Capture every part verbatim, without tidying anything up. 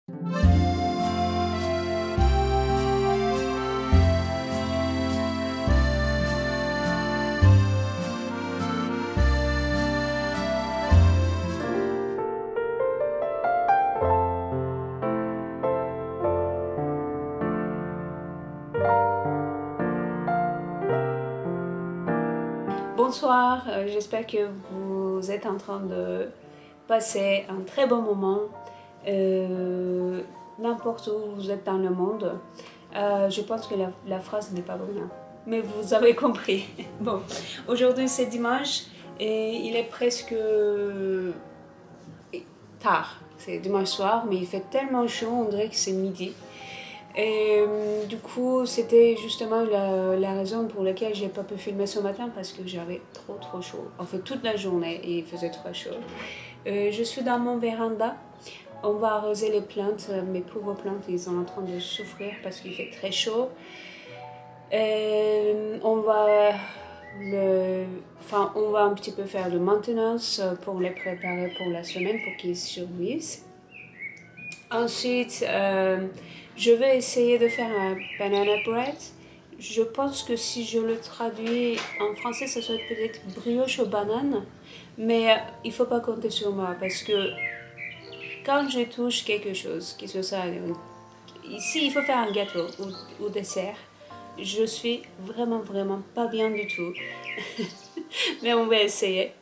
Bonsoir, euh, j'espère que vous êtes en train de passer un très bon moment, euh, n'importe où vous êtes dans le monde. Euh, je pense que la, la phrase n'est pas bonne, hein, mais vous avez compris. Bon, aujourd'hui c'est dimanche et il est presque tard. C'est dimanche soir, mais il fait tellement chaud, on dirait que c'est midi. Et euh, du coup, c'était justement la, la raison pour laquelle j'ai pas pu filmer ce matin parce que j'avais trop trop chaud. En fait, toute la journée, il faisait trop chaud. Euh, je suis dans mon véranda. On va arroser les plantes. Mes pauvres plantes, ils sont en train de souffrir parce qu'il fait très chaud. Et on va le, enfin, on va un petit peu faire de maintenance pour les préparer pour la semaine pour qu'ils survivent. Ensuite, euh, je vais essayer de faire un banana bread. Je pense que si je le traduis en français, ça serait peut-être brioche aux bananes. Mais il ne faut pas compter sur moi parce que quand je touche quelque chose, qui se soit ici, il faut faire un gâteau ou, ou dessert. Je suis vraiment, vraiment pas bien du tout. Mais on va essayer.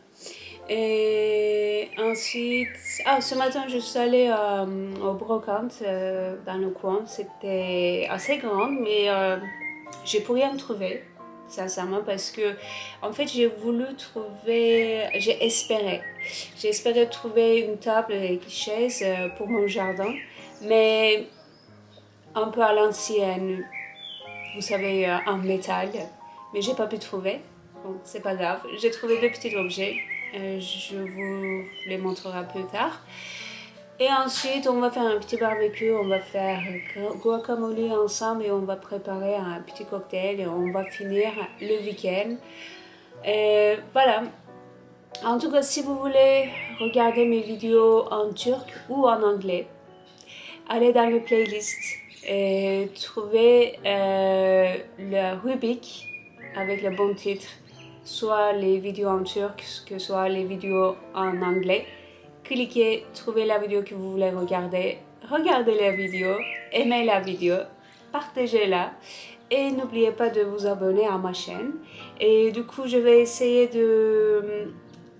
Et ensuite, ah, ce matin, je suis allée euh, au brocante euh, dans le coin. C'était assez grand, mais euh, j'ai pour rien trouvé, sincèrement, parce que en fait, j'ai voulu trouver, j'ai espéré, j'ai espéré trouver une table et une chaise pour mon jardin, mais un peu à l'ancienne, vous savez, en métal, mais j'ai pas pu trouver. Bon, c'est pas grave, j'ai trouvé deux petits objets. Euh, je vous les montrerai plus tard. Et ensuite, on va faire un petit barbecue, on va faire guacamole ensemble et on va préparer un petit cocktail et on va finir le week-end. Et voilà. En tout cas, si vous voulez regarder mes vidéos en turc ou en anglais, allez dans le playlist et trouvez euh, le rubrique avec le bon titre. Soit les vidéos en turc, que soit les vidéos en anglais. Cliquez, trouvez la vidéo que vous voulez regarder, regardez la vidéo, aimez la vidéo, partagez-la et n'oubliez pas de vous abonner à ma chaîne. Et du coup, je vais essayer de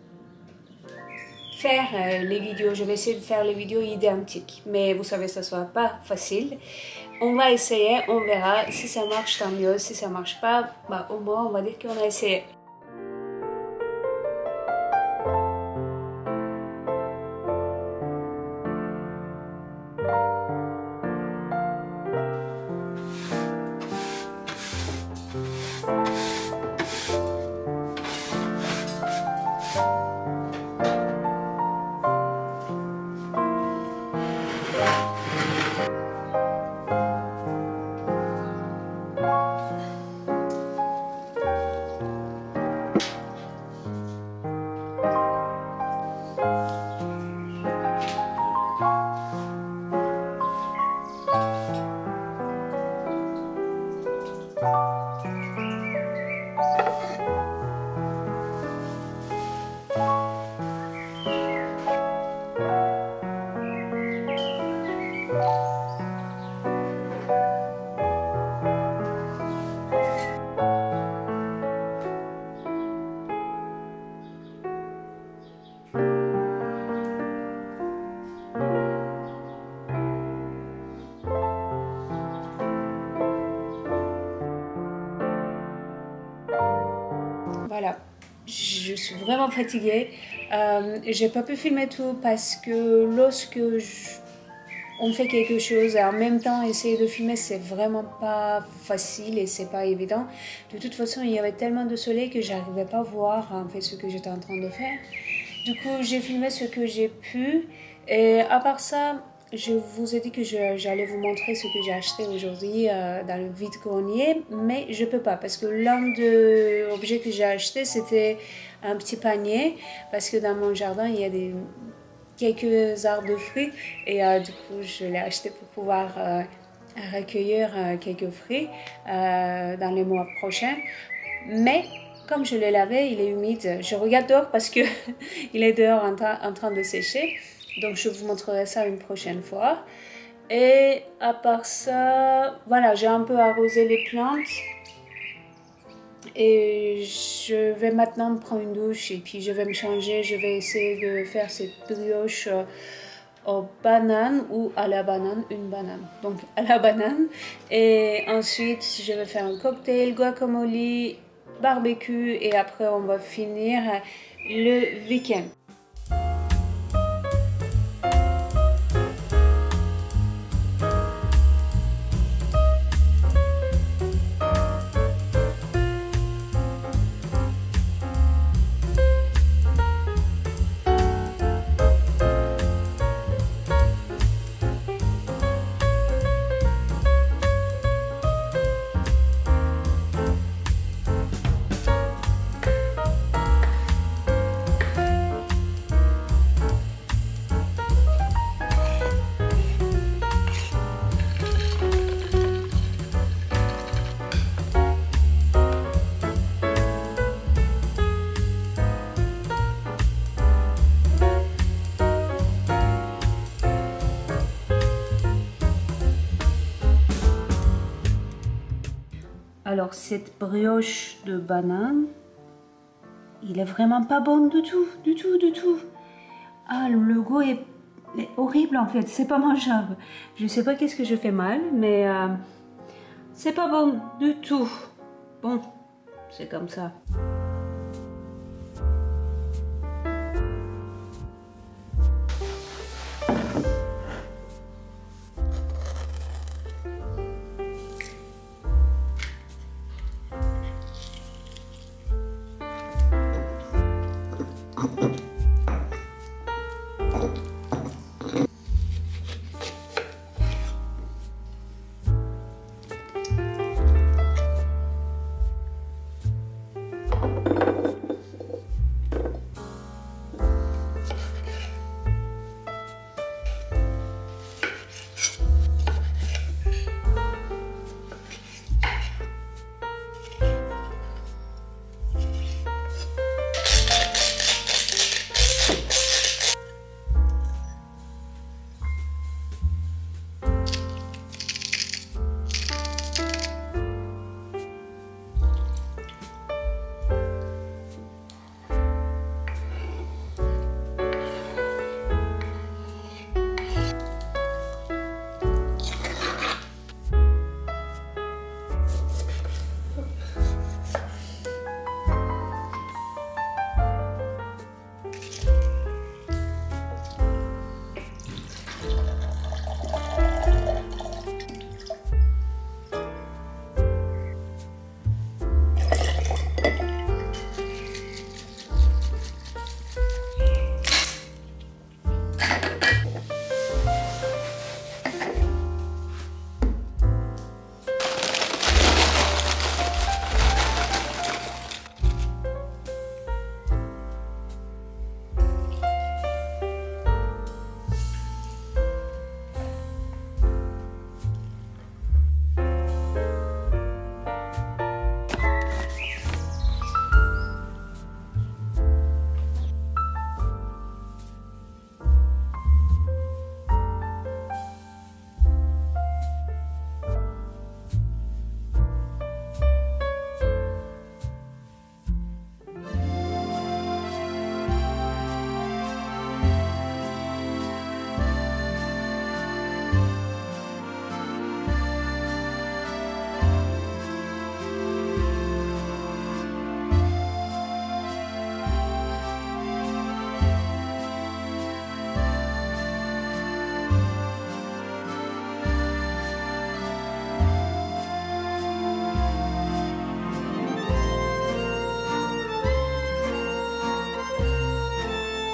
faire les vidéos, je vais essayer de faire les vidéos identiques, mais vous savez, ça ne sera pas facile. On va essayer, on verra. Si ça marche, tant mieux. Si ça ne marche pas, bah, au moins, on va dire qu'on a essayé. Voilà, je suis vraiment fatiguée. Euh, j'ai pas pu filmer tout parce que lorsque je, on fait quelque chose et en même temps essayer de filmer, c'est vraiment pas facile et c'est pas évident. De toute façon, il y avait tellement de soleil que j'arrivais pas à voir en fait ce que j'étais en train de faire. Du coup, j'ai filmé ce que j'ai pu et à part ça, je vous ai dit que j'allais vous montrer ce que j'ai acheté aujourd'hui euh, dans le vide-grenier, mais je peux pas parce que l'un des objets que j'ai acheté, c'était un petit panier parce que dans mon jardin, il y a des, quelques arbres de fruits et euh, du coup je l'ai acheté pour pouvoir euh, recueillir euh, quelques fruits euh, dans les mois prochains. Mais comme je l'ai lavé, il est humide. Je regarde dehors parce que il est dehors en, tra en train de sécher. Donc je vous montrerai ça une prochaine fois. Et à part ça, voilà, j'ai un peu arrosé les plantes. Et je vais maintenant prendre une douche et puis je vais me changer. Je vais essayer de faire cette brioche aux bananes ou à la banane, une banane. Donc à la banane. Et ensuite, je vais faire un cocktail, guacamole, barbecue et après on va finir le week-end. Alors cette brioche de banane, il est vraiment pas bon du tout, du tout, du tout. Ah, le goût est, est horrible en fait, c'est pas mangeable. Je sais pas qu'est-ce que je fais mal, mais euh, c'est pas bon du tout. Bon, c'est comme ça.